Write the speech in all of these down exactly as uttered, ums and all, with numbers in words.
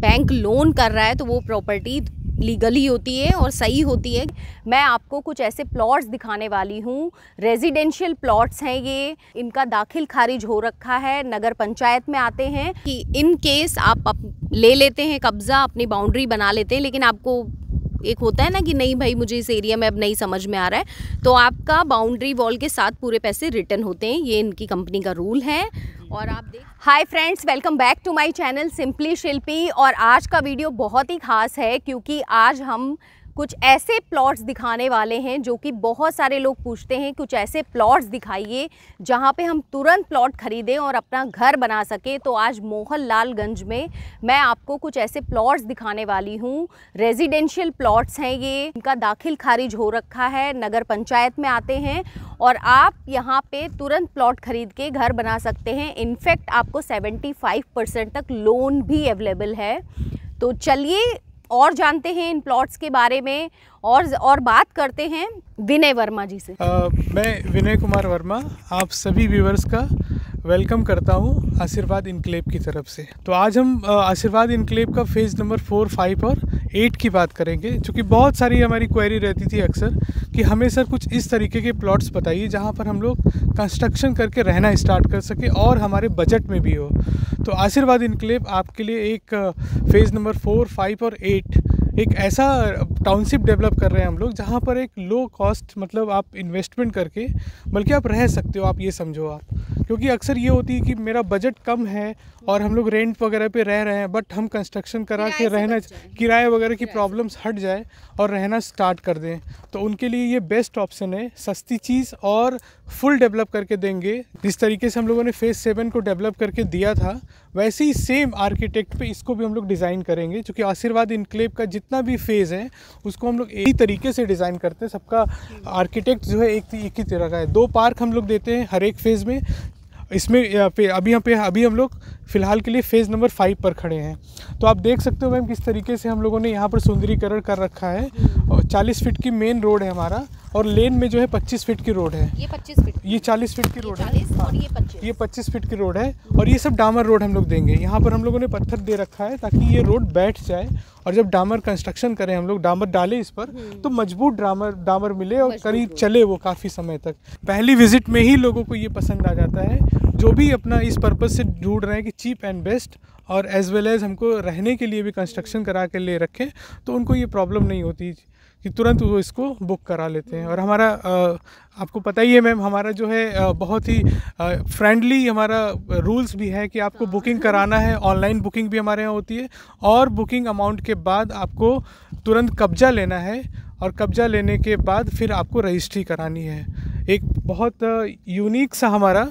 Bank loan कर रहा है तो वो प्रॉपर्टी लीगली होती है और सही होती है। मैं आपको कुछ ऐसे प्लॉट्स दिखाने वाली हूँ, रेजिडेंशियल प्लॉट्स हैं ये, इनका दाखिल खारिज हो रखा है, नगर पंचायत में आते हैं कि इन केस आप अप, ले लेते हैं कब्ज़ा, अपनी बाउंड्री बना लेते हैं, लेकिन आपको एक होता है ना कि नहीं भाई मुझे इस एरिया में अब नहीं समझ में आ रहा है, तो आपका बाउंड्री वॉल के साथ पूरे पैसे रिटर्न होते हैं। ये इनकी कंपनी का रूल है। और आप देख hi friends, welcome back to my channel simply Shilpi. और आज का वीडियो बहुत ही खास है क्योंकि आज हम कुछ ऐसे प्लॉट्स दिखाने वाले हैं जो कि बहुत सारे लोग पूछते हैं, कुछ ऐसे प्लॉट्स दिखाइए जहां पे हम तुरंत प्लॉट खरीदें और अपना घर बना सके। तो आज मोहनलालगंज में मैं आपको कुछ ऐसे प्लॉट्स दिखाने वाली हूं, रेजिडेंशियल प्लॉट्स हैं ये, इनका दाखिल खारिज हो रखा है, नगर पंचायत में आते हैं और आप यहां पे तुरंत प्लॉट खरीद के घर बना सकते हैं। इनफैक्ट आपको पचहत्तर परसेंट तक लोन भी अवेलेबल है। तो चलिए और जानते हैं इन प्लॉट्स के बारे में और और बात करते हैं विनय वर्मा जी से। आ, मैं विनय कुमार वर्मा आप सभी व्यूवर्स का वेलकम करता हूं आशीर्वाद इनक्लेव की तरफ से। तो आज हम आशीर्वाद इनक्लेव का फेज़ नंबर फोर, फाइव और एट की बात करेंगे, क्योंकि बहुत सारी हमारी क्वेरी रहती थी अक्सर कि हमें सर कुछ इस तरीके के प्लॉट्स बताइए जहां पर हम लोग कंस्ट्रक्शन करके रहना स्टार्ट कर सके और हमारे बजट में भी हो। तो आशीर्वाद इनक्लेव आपके लिए एक फेज़ नंबर फोर, फाइव और एट एक ऐसा टाउनशिप डेवलप कर रहे हैं हम लोग जहाँ पर एक लो कॉस्ट, मतलब आप इन्वेस्टमेंट करके बल्कि आप रह सकते हो, आप ये समझो आप, क्योंकि अक्सर ये होती है कि मेरा बजट कम है और हम लोग रेंट वगैरह पे रह रहे हैं, बट हम कंस्ट्रक्शन करा के रहना, किराए वगैरह की प्रॉब्लम्स हट जाए और रहना स्टार्ट कर दें, तो उनके लिए ये बेस्ट ऑप्शन है। सस्ती चीज़ और फुल डेवलप करके देंगे। जिस तरीके से हम लोगों ने फेज़ सेवन को डेवलप करके दिया था वैसे ही सेम आर्किटेक्ट पे इसको भी हम लोग डिज़ाइन करेंगे, क्योंकि आशीर्वाद इनक्लेव का जितना भी फेज़ है उसको हम लोग एक ही तरीके से डिज़ाइन करते हैं। सबका आर्किटेक्ट जो है एक एक ही तरह का है। दो पार्क हम लोग देते हैं हर एक फेज़ में। इसमें पे अभी यहाँ पे अभी हम लोग फ़िलहाल के लिए फ़ेज़ नंबर फाइव पर खड़े हैं। तो आप देख सकते हो मैम किस तरीके से हम लोगों ने यहाँ पर सुंदरीकरण कर रखा है। और चालीस फीट की मेन रोड है हमारा और लेन में जो है पच्चीस फीट की रोड है। ये पच्चीस फीट, ये चालीस फीट की रोड है और ये पच्चीस, ये पच्चीस फीट की रोड है। और ये सब डामर रोड हम लोग देंगे। यहाँ पर हम लोगों ने पत्थर दे रखा है ताकि ये रोड बैठ जाए और जब डामर कंस्ट्रक्शन करें, हम लोग डामर डालें इस पर, तो मजबूत डामर डामर मिले और करीब चले वो काफ़ी समय तक। पहली विजिट में ही लोगों को ये पसंद आ जाता है, जो भी अपना इस पर्पज़ से ढूंढ रहे हैं कि चीप एंड बेस्ट और एज वेल एज़ हमको रहने के लिए भी कंस्ट्रक्शन करा के ले रखें, तो उनको ये प्रॉब्लम नहीं होती कि तुरंत वो इसको बुक करा लेते हैं। और हमारा आ, आपको पता ही है मैम, हमारा जो है आ, बहुत ही फ्रेंडली हमारा रूल्स भी है कि आपको बुकिंग कराना है, ऑनलाइन बुकिंग भी हमारे यहाँ होती है और बुकिंग अमाउंट के बाद आपको तुरंत कब्जा लेना है और कब्जा लेने के बाद फिर आपको रजिस्ट्री करानी है। एक बहुत यूनिक सा हमारा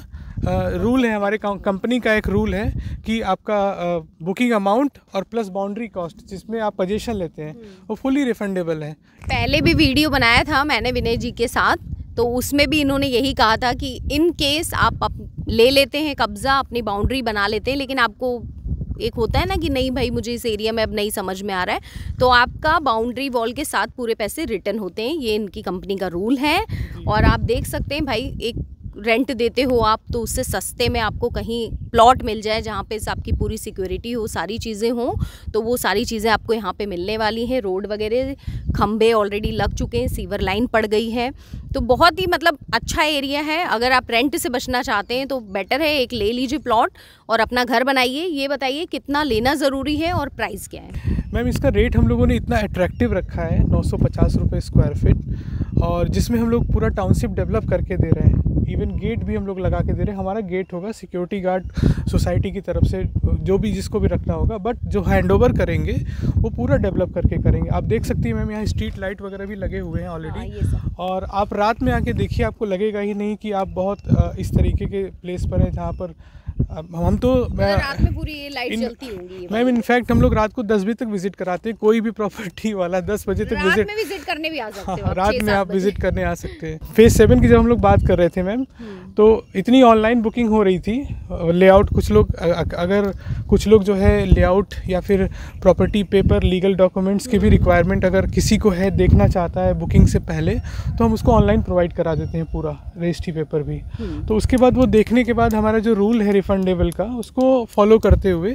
रूल है, हमारे कंपनी का एक रूल है कि आपका बुकिंग अमाउंट और प्लस बाउंड्री कॉस्ट जिसमें आप पोजीशन लेते हैं वो फुली रिफंडेबल है। पहले भी वीडियो बनाया था मैंने विनय जी के साथ, तो उसमें भी इन्होंने यही कहा था कि इन केस आप अप, ले लेते हैं कब्ज़ा, अपनी बाउंड्री बना लेते हैं, लेकिन आपको एक होता है ना कि नहीं भाई मुझे इस एरिया में अब नहीं समझ में आ रहा है, तो आपका बाउंड्री वॉल के साथ पूरे पैसे रिटर्न होते हैं। ये इनकी कंपनी का रूल है। और आप देख सकते हैं भाई, एक रेंट देते हो आप तो उससे सस्ते में आपको कहीं प्लॉट मिल जाए जहाँ पे आपकी पूरी सिक्योरिटी हो, सारी चीज़ें हों, तो वो सारी चीज़ें आपको यहाँ पे मिलने वाली हैं। रोड वगैरह खंबे ऑलरेडी लग चुके हैं, सीवर लाइन पड़ गई है, तो बहुत ही मतलब अच्छा एरिया है। अगर आप रेंट से बचना चाहते हैं तो बेटर है एक ले लीजिए प्लॉट और अपना घर बनाइए। ये बताइए कितना लेना ज़रूरी है और प्राइस क्या है? मैम इसका रेट हम लोगों ने इतना अट्रैक्टिव रखा है, नौ सौ पचास रुपये स्क्वायर फीट, और जिसमें हम लोग पूरा टाउनशिप डेवलप करके दे रहे हैं। इवन गेट भी हम लोग लगा के दे रहे हैं। हमारा गेट होगा सिक्योरिटी गार्ड सोसाइटी की तरफ से, जो भी जिसको भी रखना होगा, बट जो हैंडओवर करेंगे वो पूरा डेवलप करके करेंगे। आप देख सकती हैं मैम यहाँ स्ट्रीट लाइट वगैरह भी लगे हुए हैं ऑलरेडी। और आप रात में आके देखिए, आपको लगेगा ही नहीं कि आप बहुत इस तरीके के प्लेस पर हैं जहाँ पर हम तो रात में पूरी ये लाइट जलती होंगी मैम। इनफैक्ट हम लोग रात को दस बजे तक विजिट कराते हैं। कोई भी प्रॉपर्टी वाला दस बजे तक विजिट में विजिट करने भी आ सकते हो। रात में आप विजिट करने आ सकते हैं। फेज सेवन की जब हम लोग बात कर रहे थे मैम, तो इतनी ऑनलाइन बुकिंग हो रही थी, लेआउट कुछ लोग अगर कुछ लोग जो है लेआउट या फिर प्रॉपर्टी पेपर, लीगल डॉक्यूमेंट्स की भी रिक्वायरमेंट अगर किसी को है, देखना चाहता है बुकिंग से पहले, तो हम उसको ऑनलाइन प्रोवाइड करा देते हैं पूरा रजिस्ट्री पेपर भी। तो उसके बाद वो देखने के बाद हमारा जो रूल है रिफंडेबल का, उसको फॉलो करते हुए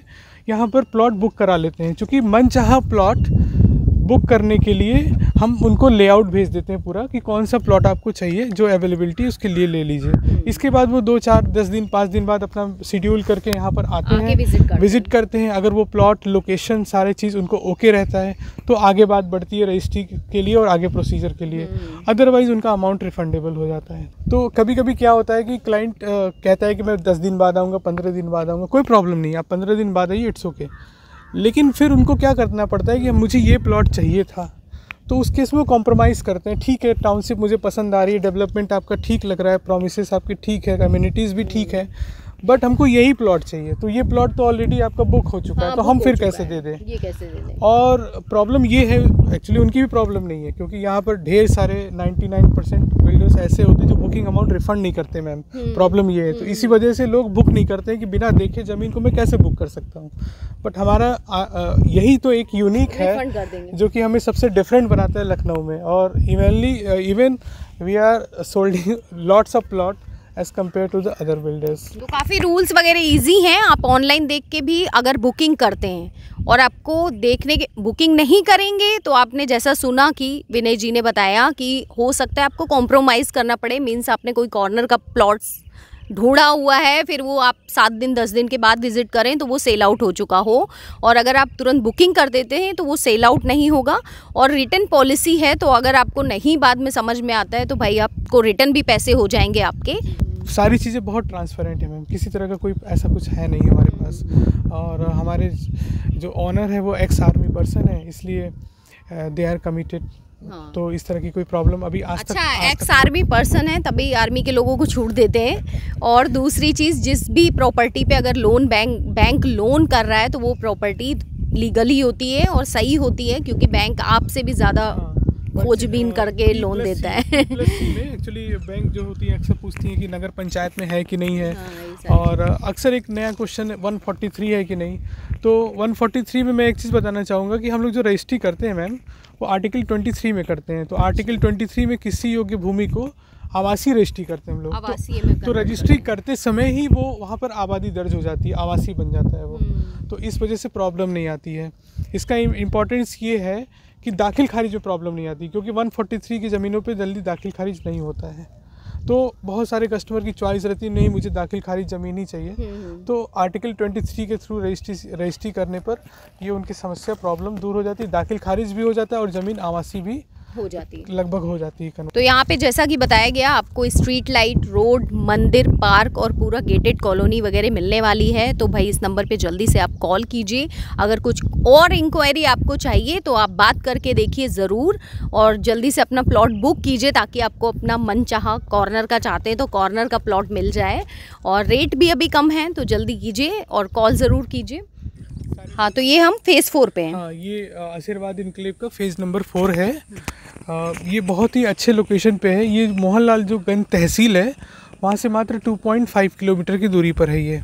यहाँ पर प्लॉट बुक करा लेते हैं। चूँकि मनचाहा प्लॉट बुक करने के लिए हम उनको लेआउट भेज देते हैं पूरा कि कौन सा प्लॉट आपको चाहिए, जो अवेलेबिलिटी उसके लिए ले लीजिए। इसके बाद वो दो चार दस दिन पाँच दिन बाद अपना शेड्यूल करके यहाँ पर आते हैं, विजिट करते, विजिट करते हैं। अगर वो प्लॉट लोकेशन सारे चीज़ उनको ओके रहता है तो आगे बात बढ़ती है रजिस्ट्री के लिए और आगे प्रोसीजर के लिए, अदरवाइज़ उनका अमाउंट रिफंडेबल हो जाता है। तो कभी कभी क्या होता है कि क्लाइंट कहता है कि मैं दस दिन बाद आऊँगा, पंद्रह दिन बाद आऊँगा, कोई प्रॉब्लम नहीं, आप पंद्रह दिन बाद आइए, इट्स ओके। लेकिन फिर उनको क्या करना पड़ता है कि मुझे ये प्लॉट चाहिए था, तो उस केस में वो कॉम्प्रोमाइज़ करते हैं। ठीक है, टाउनशिप मुझे पसंद आ रही है, डेवलपमेंट आपका ठीक लग रहा है, प्रोमिसेस आपके ठीक है, कम्युनिटीज़ भी ठीक है, बट हमको यही प्लॉट चाहिए। तो ये प्लॉट तो ऑलरेडी आपका बुक हो चुका हाँ, है, तो हम फिर कैसे दे दें? ये कैसे दे दें? और प्रॉब्लम ये है, एक्चुअली उनकी भी प्रॉब्लम नहीं है, क्योंकि यहाँ पर ढेर सारे निन्यानवे परसेंट बिल्डर्स ऐसे होते हैं जो बुकिंग अमाउंट रिफंड नहीं करते मैम। प्रॉब्लम ये है, तो इसी वजह से लोग बुक नहीं करते हैं कि बिना देखे ज़मीन को मैं कैसे बुक कर सकता हूँ। बट हमारा आ, आ, यही तो एक यूनिक है जो कि हमें सबसे डिफरेंट बनाता है लखनऊ में। और evenly even we are solding lots of plot as compare to the other builders. तो काफ़ी रूल्स वगैरह इजी हैं, आप ऑनलाइन देख के भी अगर बुकिंग करते हैं और आपको देखने के बुकिंग नहीं करेंगे तो आपने जैसा सुना कि विनय जी ने बताया कि हो सकता है आपको कॉम्प्रोमाइज़ करना पड़े। मीन्स आपने कोई कॉर्नर का प्लॉट्स ढूंढा हुआ है, फिर वो आप सात दिन दस दिन के बाद विजिट करें तो वो सेल आउट हो चुका हो, और अगर आप तुरंत बुकिंग कर देते हैं तो वो सेल आउट नहीं होगा। और रिटर्न पॉलिसी है, तो अगर आपको नहीं बाद में समझ में आता है तो भाई आपको रिटर्न भी पैसे हो जाएंगे आपके। सारी चीज़ें बहुत ट्रांसपेरेंट है मैम, किसी तरह का कोई ऐसा कुछ है नहीं हमारे पास। और हमारे जो ऑनर है वो एक्स आर्मी पर्सन है, इसलिए दे आर कमिटेड। हाँ। तो इस तरह की कोई प्रॉब्लम अभी आज अच्छा, तक आज एक्स आर्मी पर्सन है तभी आर्मी के लोगों को छूट देते हैं। और दूसरी चीज़, जिस भी प्रॉपर्टी पे अगर लोन बैंक बैंक लोन कर रहा है तो वो प्रॉपर्टी लीगली होती है और सही होती है, क्योंकि बैंक आपसे भी ज़्यादा खोजबीन करके लोन देता है। एक्चुअली बैंक जो होती है अक्सर पूछती है कि नगर पंचायत में है कि नहीं है। हाँ, और अक्सर एक नया क्वेश्चन एक सौ तैंतालीस है कि नहीं। तो एक सौ तैंतालीस में मैं एक चीज़ बताना चाहूँगा कि हम लोग जो रजिस्ट्री करते हैं मैम, वो आर्टिकल तेईस में करते हैं। तो आर्टिकल तेईस में किसी योग्य भूमि को आवासीय रजिस्ट्री करते हैं हम लोग। आवासीय तो, तो रजिस्ट्री करते समय ही वो वहाँ पर आबादी दर्ज हो जाती है, आवासीय बन जाता है वो। तो इस वजह से प्रॉब्लम नहीं आती है। इसका इम्पोर्टेंस ये है कि दाखिल खारिज में प्रॉब्लम नहीं आती, क्योंकि एक सौ तैंतालीस की ज़मीनों पे जल्दी दाखिल खारिज नहीं होता है। तो बहुत सारे कस्टमर की चॉइस रहती है, नहीं मुझे दाखिल खारिज ज़मीन ही चाहिए। तो आर्टिकल तेईस के थ्रू रजिस्ट्री रजिस्ट्री करने पर ये उनकी समस्या प्रॉब्लम दूर हो जाती है, दाखिल खारिज भी हो जाता है और ज़मीन आवासीय भी हो जाती है, लगभग हो जाती है। तो यहाँ पे जैसा कि बताया गया, आपको स्ट्रीट लाइट, रोड, मंदिर, पार्क और पूरा गेटेड कॉलोनी वगैरह मिलने वाली है। तो भाई इस नंबर पे जल्दी से आप कॉल कीजिए। अगर कुछ और इंक्वायरी आपको चाहिए तो आप बात करके देखिए ज़रूर, और जल्दी से अपना प्लॉट बुक कीजिए ताकि आपको अपना मनचाहा कॉर्नर का चाहते हैं तो कॉर्नर का प्लॉट मिल जाए। और रेट भी अभी कम है, तो जल्दी कीजिए और कॉल ज़रूर कीजिए। हाँ, तो ये हम फेज़ फोर पे हैं। हाँ, ये आशीर्वाद इनक्लेव का फेज़ नंबर फोर है। आ, ये बहुत ही अच्छे लोकेशन पे है। ये मोहनलाल जो गंज तहसील है वहाँ से मात्र दो पॉइंट पाँच किलोमीटर की दूरी पर है ये।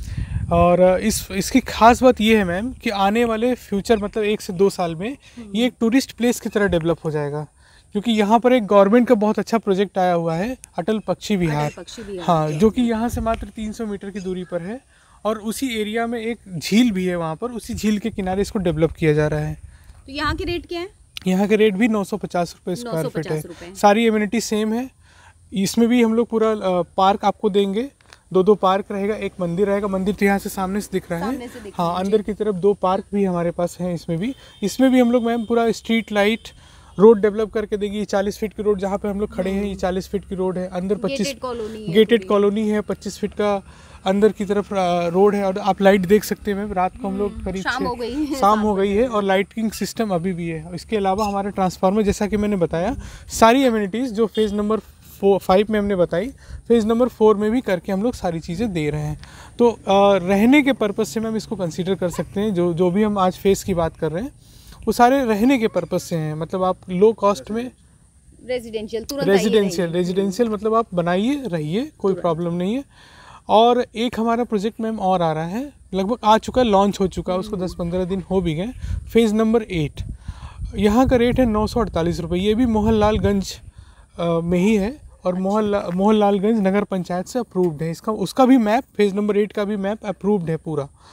और इस इसकी खास बात ये है मैम कि आने वाले फ्यूचर मतलब एक से दो साल में ये एक टूरिस्ट प्लेस की तरह डेवलप हो जाएगा, क्योंकि यहाँ पर एक गवर्नमेंट का बहुत अच्छा प्रोजेक्ट आया हुआ है, अटल पक्षी विहार। हाँ, जो कि यहाँ से मात्र तीन सौ मीटर की दूरी पर है। और उसी एरिया में एक झील भी है वहाँ पर, उसी झील के किनारे इसको डेवलप किया जा रहा है। तो यहाँ के रेट क्या है? यहाँ के रेट भी नौ सौ पचास रुपये स्क्वायर फीट है। सारी एमिनिटी सेम है। इसमें भी हम लोग पूरा पार्क आपको देंगे, दो दो पार्क रहेगा, एक मंदिर रहेगा। मंदिर तो यहाँ से सामने से दिख रहा है। हाँ, अंदर की तरफ दो पार्क भी हमारे पास हैं। इसमें भी इसमें भी हम लोग मैम पूरा स्ट्रीट लाइट, रोड डेवलप करके देगी। चालीस फीट की रोड जहाँ पे हम लोग खड़े हैं, ये चालीस फीट की रोड है। अंदर पच्चीस गेटेड कॉलोनी है, पच्चीस फीट का अंदर की तरफ रोड है। और आप लाइट देख सकते हैं मैम, रात को हम लोग करीब शाम हो गई है शाम हो गई है और लाइटिंग सिस्टम अभी भी है। इसके अलावा हमारे ट्रांसफार्मर, जैसा कि मैंने बताया, सारी एमिनिटीज़ जो फेज़ नंबर फोर फाइव में हमने बताई, फेज़ नंबर फोर में भी करके हम लोग सारी चीज़ें दे रहे हैं। तो आ, रहने के पर्पज़ से मैम इसको कंसीडर कर सकते हैं। जो जो भी हम आज फेज़ की बात कर रहे हैं वो सारे रहने के पर्पज़ से हैं। मतलब आप लो कॉस्ट में रेजिडेंशियल रेजिडेंशियल रेजिडेंशियल मतलब आप बनाइए, रहिए, कोई प्रॉब्लम नहीं है। और एक हमारा प्रोजेक्ट मैम और आ रहा है, लगभग आ चुका है, लॉन्च हो चुका है, उसको दस पंद्रह दिन हो भी गए। फेज़ नंबर एट, यहाँ का रेट है नौ सौ अड़तालीस रुपये। ये भी मोहनलालगंज में ही है और मोहनला मोहनलालगंज नगर पंचायत से अप्रूव्ड है। इसका उसका भी मैप, फेज़ नंबर एट का भी मैप अप्रूव्ड है पूरा।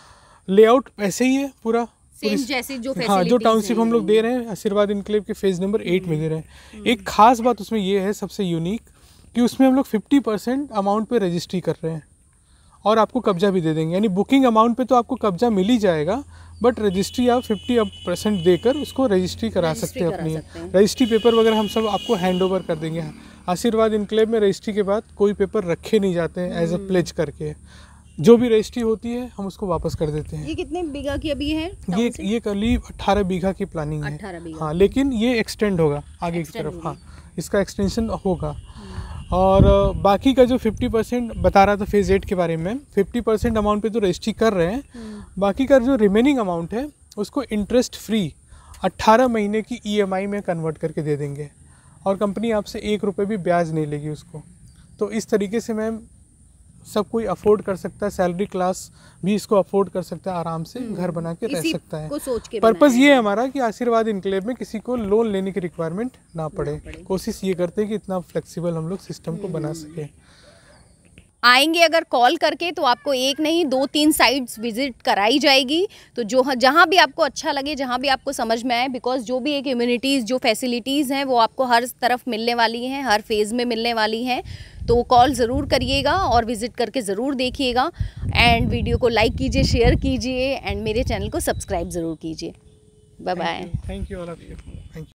लेआउट ऐसे ही है पूरा, सेम जैसे जो हाँ जो टाउनशिप हम लोग दे रहे हैं आशीर्वाद इनक्लेव के फेज नंबर एट में दे रहे हैं। एक खास बात उसमें ये है सबसे यूनिक कि उसमें हम लोग फिफ्टी परसेंट अमाउंट पे रजिस्ट्री कर रहे हैं और आपको कब्जा भी दे देंगे। यानी बुकिंग अमाउंट पे तो आपको कब्जा मिल ही जाएगा, बट रजिस्ट्री आप फिफ्टी परसेंट देकर उसको रजिस्ट्री करा सकते हैं अपनी। रजिस्ट्री पेपर वगैरह हम सब आपको हैंड ओवर कर देंगे। आशीर्वाद इनक्लेव में रजिस्ट्री के बाद कोई पेपर रखे नहीं जाते हैं एज अ प्लेज करके। जो भी रजिस्ट्री होती है हम उसको वापस कर देते हैं। ये कितने बीघा की अभी है? ये ये करीब अट्ठारह बीघा की प्लानिंग है। अट्ठारह बीघा। हाँ, लेकिन ये एक्सटेंड होगा आगे की तरफ। हाँ, इसका एक्सटेंशन होगा। और बाकी का जो फिफ्टी परसेंट बता रहा था फेज़ एट के बारे में, फिफ्टी परसेंट अमाउंट पे तो रजिस्ट्री कर रहे हैं। बाकी का जो रिमेनिंग अमाउंट है उसको इंटरेस्ट फ्री अट्ठारह महीने की ईएमआई में कन्वर्ट करके दे देंगे और कंपनी आपसे एक रुपये भी ब्याज नहीं लेगी उसको। तो इस तरीके से मैम सब कोई अफोर्ड कर सकता है, सैलरी क्लास भी इसको अफोर्ड कर सकता है, आराम से घर बना के रह सकता है। पर्पज़ ये है हमारा कि आशीर्वाद इनक्लेव में किसी को लोन लेने की रिक्वायरमेंट ना पड़े। कोशिश ये करते हैं कि इतना फ्लेक्सिबल हम लोग सिस्टम को बना सके। आएंगे अगर कॉल करके तो आपको एक नहीं दो तीन साइट्स विजिट कराई जाएगी। तो जो जहाँ भी आपको अच्छा लगे, जहाँ भी आपको समझ में आए, बिकॉज जो भी एक इम्यूनिटीज़ जो फैसिलिटीज़ हैं वो आपको हर तरफ मिलने वाली हैं, हर फेज़ में मिलने वाली हैं। तो कॉल ज़रूर करिएगा और विज़िट करके ज़रूर देखिएगा। एंड वीडियो को लाइक कीजिए, शेयर कीजिए एंड मेरे चैनल को सब्सक्राइब ज़रूर कीजिए। Bye bye. Thank you all of you. Thank you.